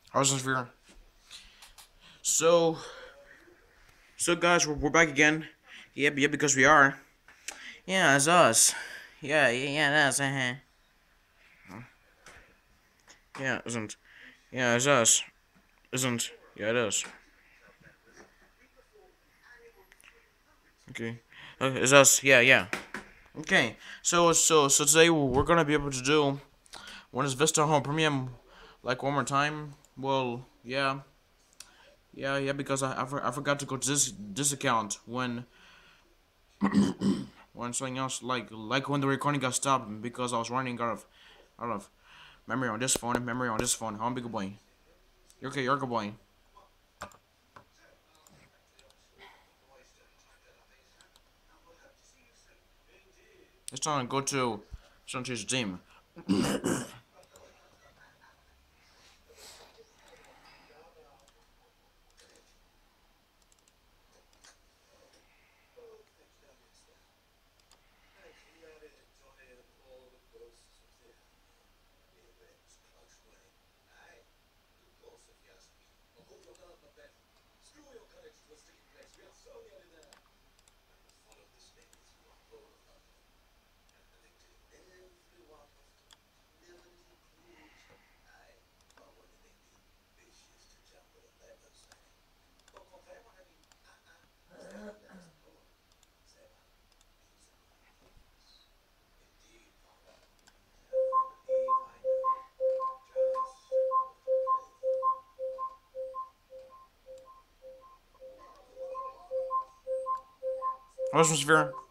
Sphere. So, guys, we're back again. Yeah, because we are. Yeah, it's us. Yeah, that's Yeah, isn't. Yeah, it's us. Isn't. Yeah, it is. Okay. It's us. Yeah. Okay. So today we're gonna be able to do when is Vista Home Premium like one more time. Well, yeah, because I forgot to go to this account when something else like when the recording got stopped because I was running out of memory on this phone and memory on this phone. I'm big boy. You're okay, you're a good boy. It's time to go to Sunshine team. Atmosphere.